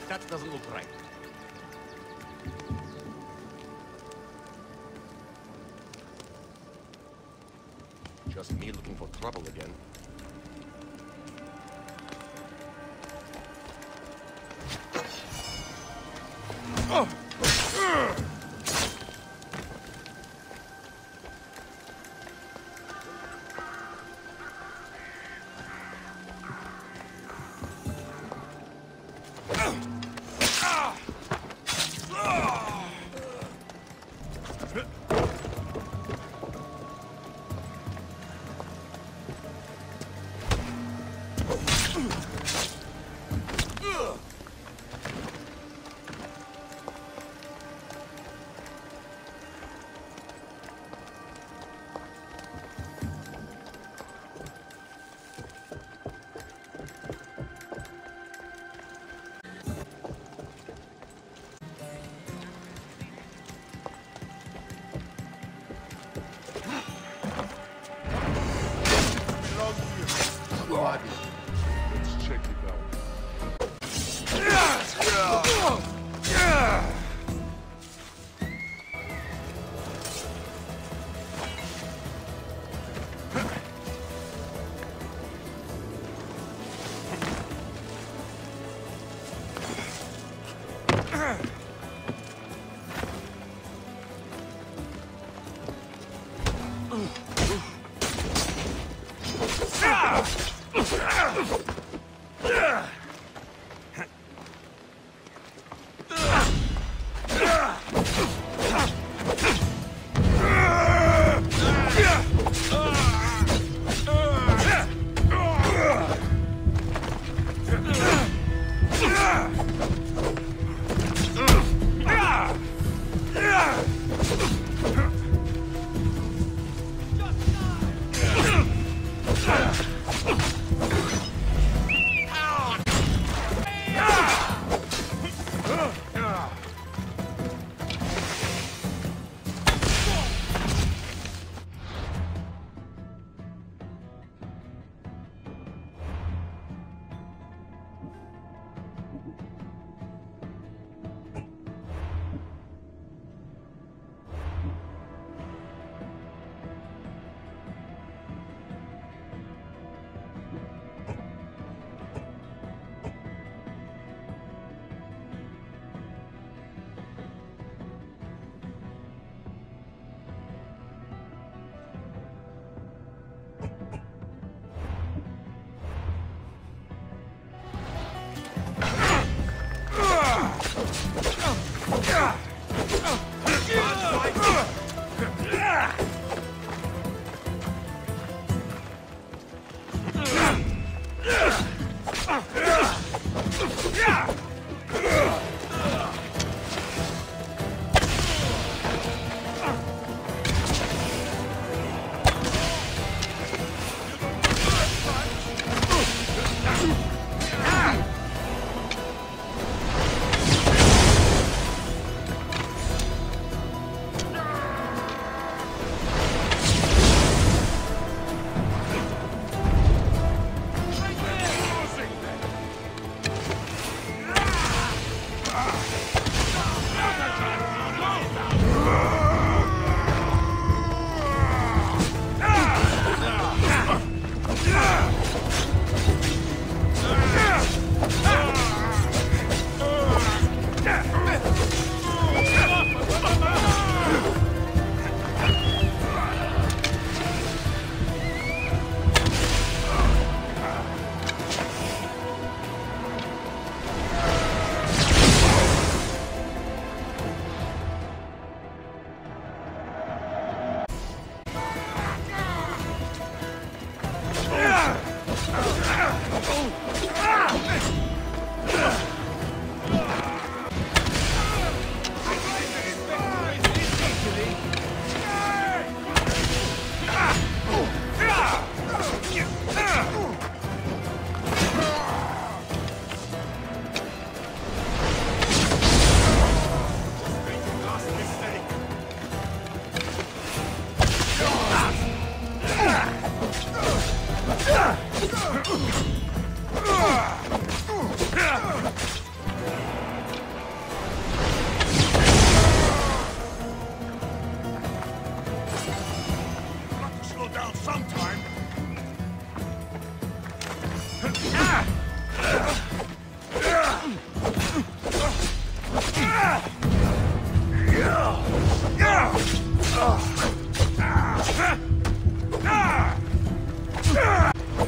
That doesn't look right. Just me looking for trouble again. Let's check it out.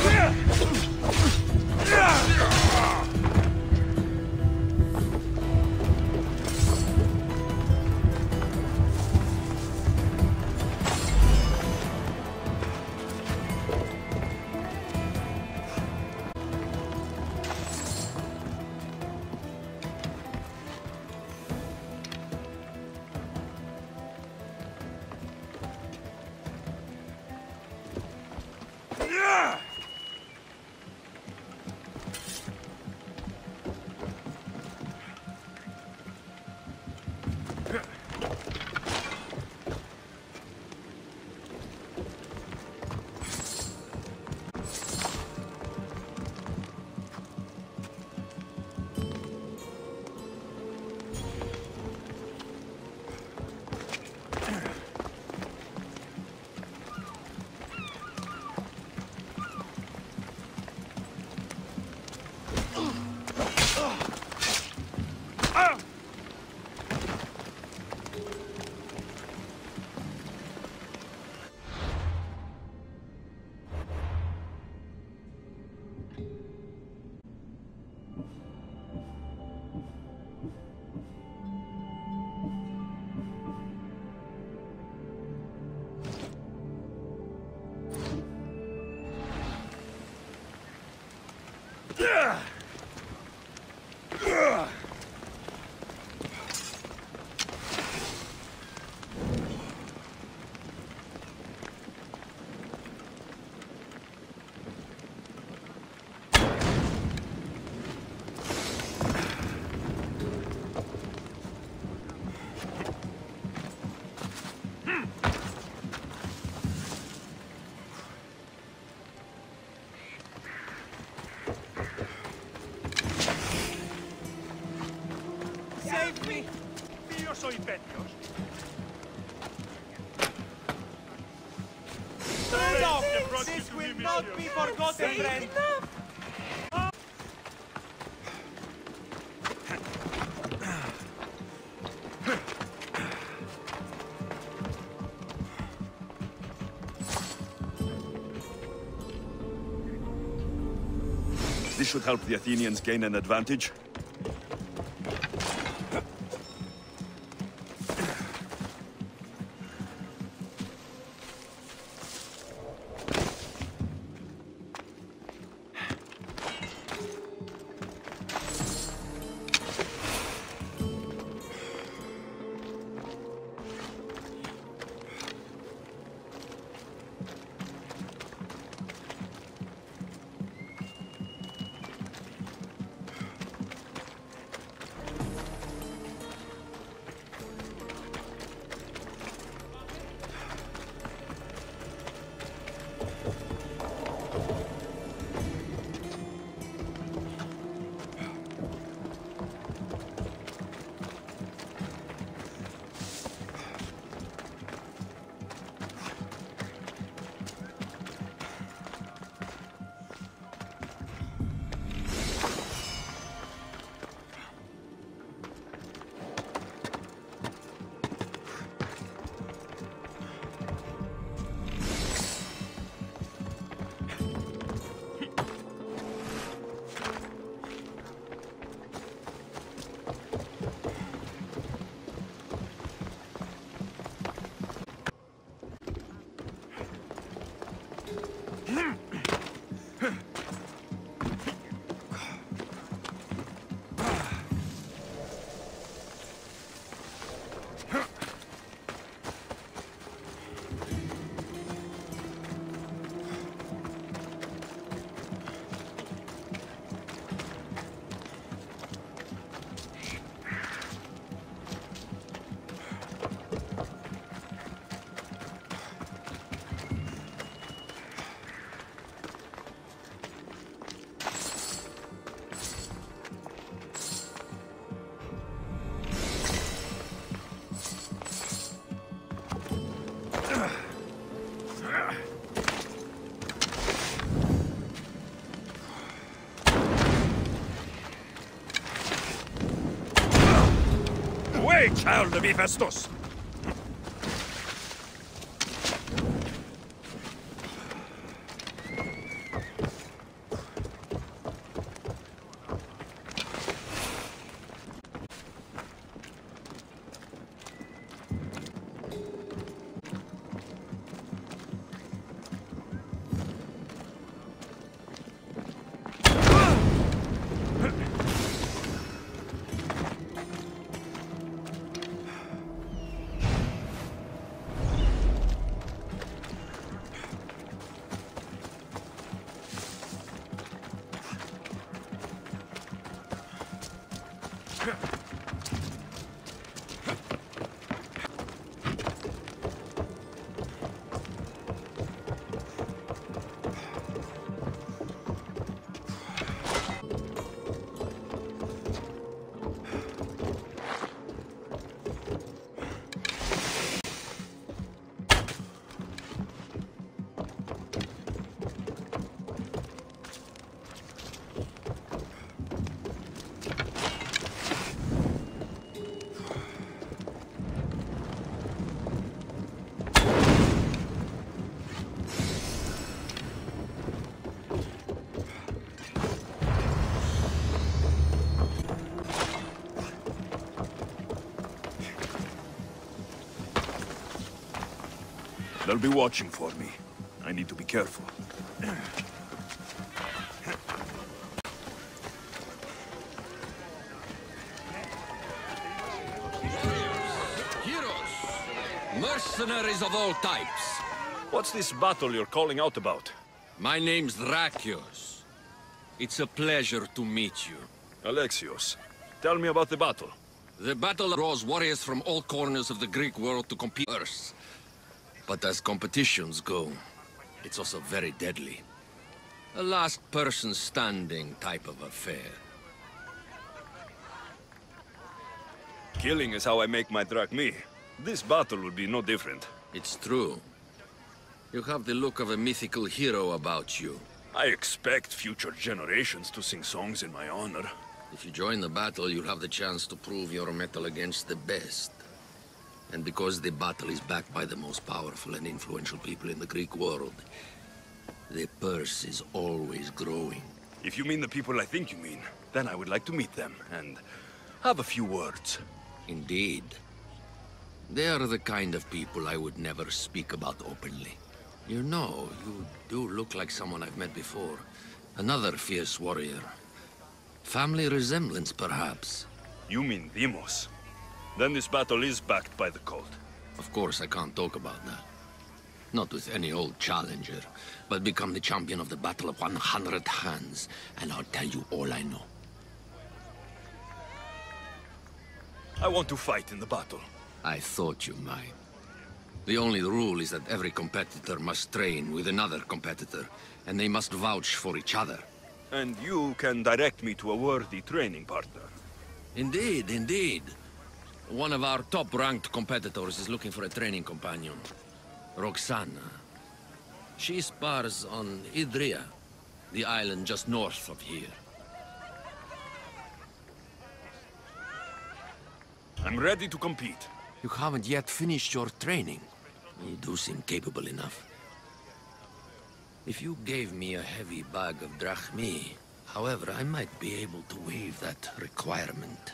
Save me! Yo soy Petros. Stop! This will not be forgotten, friend! This should help the Athenians gain an advantage. Away, child of Hephaestus! They'll be watching for me. I need to be careful. Heroes! Mercenaries of all types. What's this battle you're calling out about? My name's Drakios. It's a pleasure to meet you. Alexios, tell me about the battle. The battle draws warriors from all corners of the Greek world to compete with Earth. But as competitions go, it's also very deadly. A last person standing type of affair. Killing is how I make my drachmi. This battle will be no different. It's true. You have the look of a mythical hero about you. I expect future generations to sing songs in my honor. If you join the battle, you'll have the chance to prove your mettle against the best. And because the battle is backed by the most powerful and influential people in the Greek world, the purse is always growing. If you mean the people I think you mean, then I would like to meet them and have a few words. Indeed. They are the kind of people I would never speak about openly. You know, you do look like someone I've met before. Another fierce warrior. Family resemblance, perhaps. You mean Deimos? Then this battle is backed by the cult. Of course, I can't talk about that. Not with any old challenger, but become the champion of the Battle of 100 Hands, and I'll tell you all I know. I want to fight in the battle. I thought you might. The only rule is that every competitor must train with another competitor, and they must vouch for each other. And you can direct me to a worthy training partner. Indeed, indeed. One of our top-ranked competitors is looking for a training companion. Roxana. She spars on Idria, the island just north of here. I'm ready to compete. You haven't yet finished your training. You do seem capable enough. If you gave me a heavy bag of drachmi, however, I might be able to waive that requirement.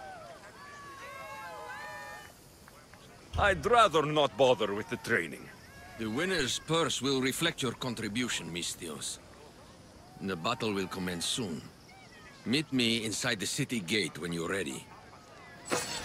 I'd rather not bother with the training. The winner's purse will reflect your contribution, Misthios. The battle will commence soon. Meet me inside the city gate when you're ready.